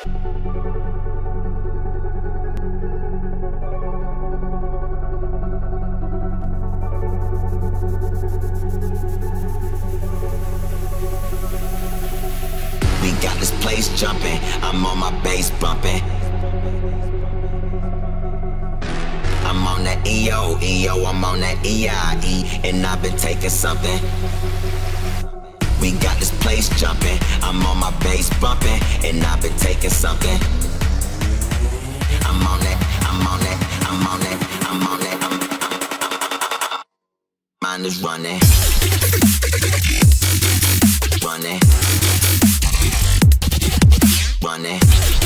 We got this place jumping, I'm on my bass bumping. I'm on that EO, I'm on that EIE, and I've been taking something. We got this place jumping, I'm on my bass bumping, and I've been taking something. I'm on that, I'm on that, I'm on that, I'm on that, mine is running. Running. Running.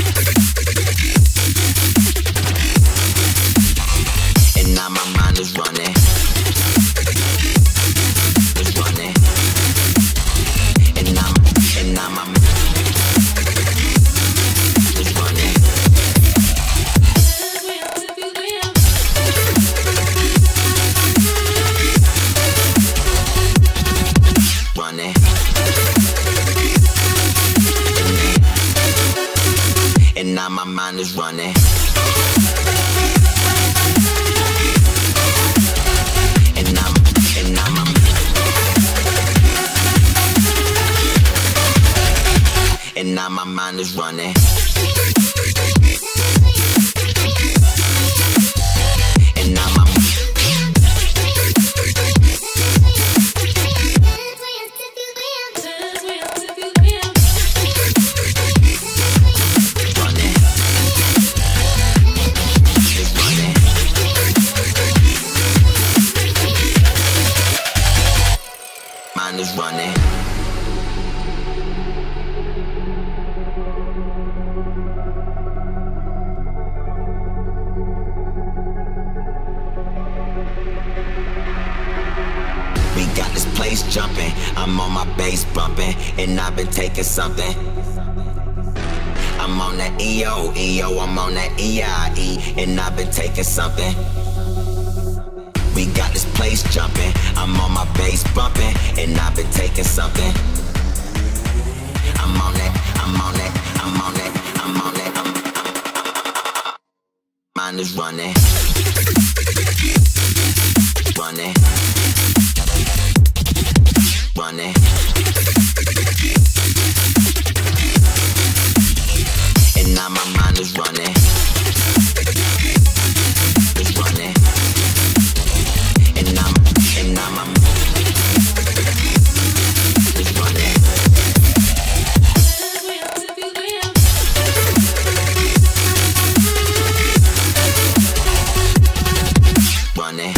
And now my mind is running. It's running. And now my mind is running. Running. And now my mind is running. And now my mind is running. And now my mind is running. We got this place jumping, I'm on my bass bumping, and I've been taking something. I'm on that EO, I'm on that EIE, and I've been taking something. We got this place jumping, I'm on my bass bumping, and I've been taking something. I'm on that, I'm on that, I'm on that, I'm on that, mine is running. Running. Running. And now my mind is running. It's running. And now my is running. Running.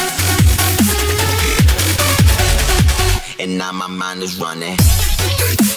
And now my mind is running.